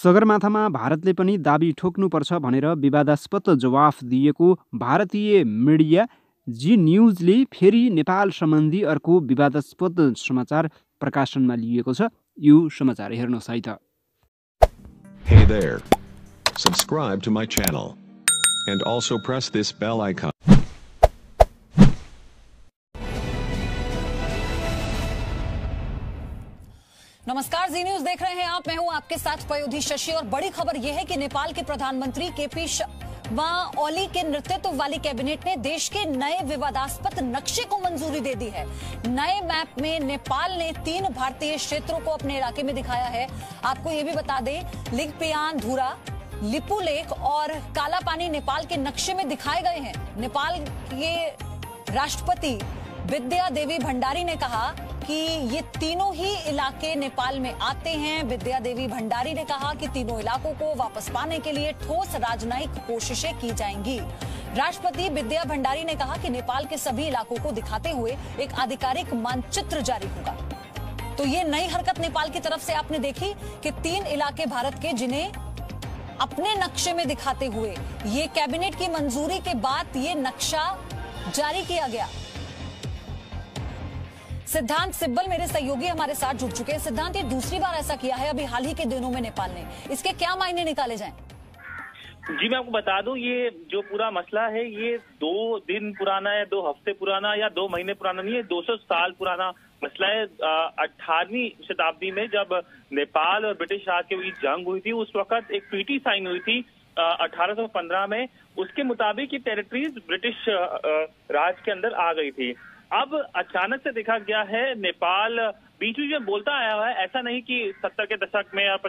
सगरमाथामा भारतले पनि दाबी ठोक्नुपर्छ भनेर विवादास्पद जवाफ दिएको भारतीय मिडिया जी न्यूजले फेरि नेपाल सम्बन्धी अर्को विवादास्पद समाचार प्रकाशनमा लिएको छ। यो समाचार हेर्नुहोस् है त। Hey there. Subscribe to my channel and also press this bell icon. नमस्कार, जी न्यूज देख रहे हैं आप। मैं हूं आपके साथ पयोधी शशि और बड़ी खबर यह है कि नेपाल के प्रधानमंत्री केपी शर्मा ओली के नेतृत्व वाली कैबिनेट ने देश के नए विवादास्पद नक्शे को मंजूरी दे दी है। नए मैप में नेपाल ने 3 भारतीय क्षेत्रों को अपने इलाके में दिखाया है। आपको ये भी बता दें, लिंगपियान, धुरा, लिपुलेख और कालापानी नेपाल के नक्शे में दिखाए गए हैं। नेपाल के राष्ट्रपति विद्या देवी भंडारी ने कहा कि ये तीनों ही इलाके नेपाल में आते हैं। विद्या देवी भंडारी ने कहा कि तीनों इलाकों को वापस पाने के लिए ठोस राजनयिक कोशिशें की जाएंगी। राष्ट्रपति विद्या भंडारी ने कहा कि नेपाल के सभी इलाकों को दिखाते हुए एक आधिकारिक मानचित्र जारी होगा। तो ये नई हरकत नेपाल की तरफ से आपने देखी कि 3 इलाके भारत के जिन्हें अपने नक्शे में दिखाते हुए ये कैबिनेट की मंजूरी के बाद ये नक्शा जारी किया गया। सिद्धांत सिब्बल मेरे सहयोगी हमारे साथ जुड़ चुके हैं। सिद्धांत, ये दूसरी बार ऐसा किया है अभी हाल ही के दिनों में नेपाल ने, इसके क्या मायने निकाले जाएं? जी, मैं आपको बता दूं, ये जो पूरा मसला है ये 2 दिन पुराना है, 2 हफ्ते पुराना या 2 महीने पुराना नहीं है, 200 साल पुराना मसला है। 18वीं शताब्दी में जब नेपाल और ब्रिटिश राज के बीच जंग हुई थी, उस वक्त एक ट्रीटी साइन हुई थी 1815 में। उसके मुताबिक ये टेरिटरीज ब्रिटिश राज के अंदर आ गई थी। अब अचानक से देखा गया है नेपाल बीच बीच में बोलता आया हुआ है। ऐसा नहीं कि 70 के दशक में या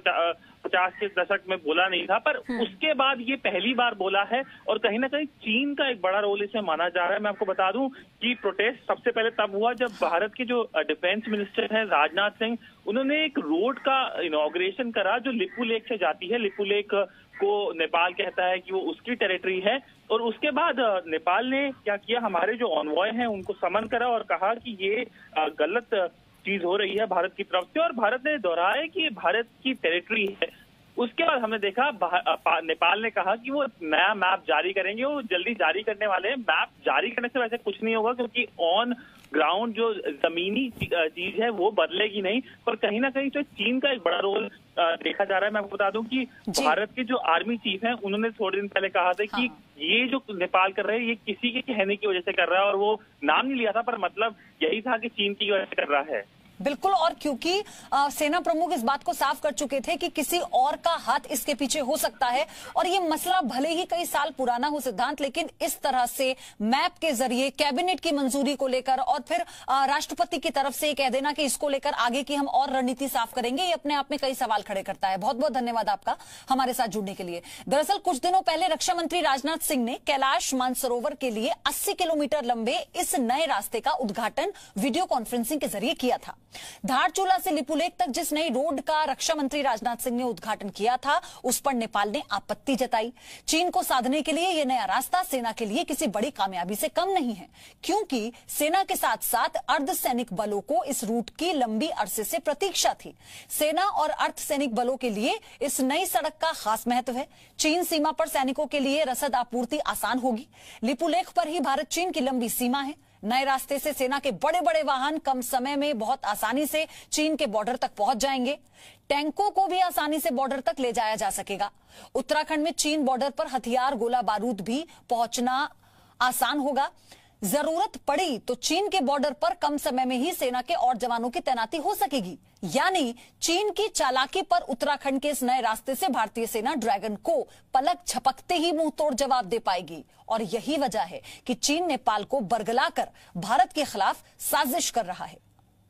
50 के दशक में बोला नहीं था, पर उसके बाद ये पहली बार बोला है। और कहीं ना कहीं चीन का एक बड़ा रोल इसमें माना जा रहा है। मैं आपको बता दूं कि प्रोटेस्ट सबसे पहले तब हुआ जब भारत के जो डिफेंस मिनिस्टर हैं राजनाथ सिंह, उन्होंने एक रोड का इनॉग्रेशन करा जो लिपुलेख से जाती है। लिपुलेख को नेपाल कहता है कि वो उसकी टेरिटरी है। और उसके बाद नेपाल ने क्या किया, हमारे जो ऑनवॉय हैं उनको समन करा और कहा कि ये गलत चीज हो रही है भारत की तरफ से, और भारत ने दोहराया कि ये भारत की टेरिटरी है। उसके बाद हमने देखा नेपाल ने कहा कि वो नया मैप जारी करेंगे। वो जल्दी जारी करने वाले हैं। मैप जारी करने से वैसे कुछ नहीं होगा, क्योंकि ऑन ग्राउंड जो जमीनी चीज है वो बदलेगी नहीं। पर कहीं ना कहीं तो चीन का एक बड़ा रोल देखा जा रहा है। मैं आपको बता दूं कि भारत के जो आर्मी चीफ हैं उन्होंने थोड़े दिन पहले कहा था कि ये जो नेपाल कर रहे हैं ये किसी के कहने की वजह से कर रहा है, और वो नाम नहीं लिया था, पर मतलब यही था कि चीन की वजह से कर रहा है। बिल्कुल, और क्योंकि सेना प्रमुख इस बात को साफ कर चुके थे कि किसी और का हाथ इसके पीछे हो सकता है। और ये मसला भले ही कई साल पुराना हो सिद्धांत, लेकिन इस तरह से मैप के जरिए कैबिनेट की मंजूरी को लेकर और फिर राष्ट्रपति की तरफ से कह देना कि इसको लेकर आगे की हम और रणनीति साफ करेंगे, ये अपने आप में कई सवाल खड़े करता है। बहुत बहुत धन्यवाद आपका हमारे साथ जुड़ने के लिए। दरअसल कुछ दिनों पहले रक्षा मंत्री राजनाथ सिंह ने कैलाश मानसरोवर के लिए 80 किलोमीटर लंबे इस नए रास्ते का उद्घाटन वीडियो कॉन्फ्रेंसिंग के जरिए किया था। धारचूला से लिपुलेख तक जिस नई रोड का रक्षा मंत्री राजनाथ सिंह ने उद्घाटन किया था, उस पर नेपाल ने आपत्ति जताई। चीन को साधने के लिए यह नया रास्ता सेना के लिए किसी बड़ी कामयाबी से कम नहीं है, क्योंकि सेना के साथ साथ अर्धसैनिक बलों को इस रूट की लंबी अरसे से प्रतीक्षा थी। सेना और अर्धसैनिक बलों के लिए इस नई सड़क का खास महत्व है। चीन सीमा पर सैनिकों के लिए रसद आपूर्ति आसान होगी। लिपुलेख पर ही भारत चीन की लंबी सीमा है। नए रास्ते से सेना के बड़े बड़े वाहन कम समय में बहुत आसानी से चीन के बॉर्डर तक पहुंच जाएंगे। टैंकों को भी आसानी से बॉर्डर तक ले जाया जा सकेगा। उत्तराखंड में चीन बॉर्डर पर हथियार, गोला बारूद भी पहुंचना आसान होगा। जरूरत पड़ी तो चीन के बॉर्डर पर कम समय में ही सेना के और जवानों की तैनाती हो सकेगी। यानी चीन की चालाकी पर उत्तराखंड के इस नए रास्ते से भारतीय सेना ड्रैगन को पलक झपकते ही मुंह तोड़ जवाब दे पाएगी। और यही वजह है कि चीन नेपाल को बरगलाकर भारत के खिलाफ साजिश कर रहा है।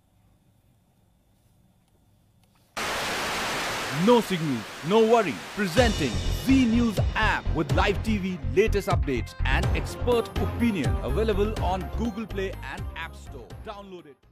No signal, no worry. Presenting Z News app with live TV, latest updates and expert opinion. Available on Google Play and App Store. Download it.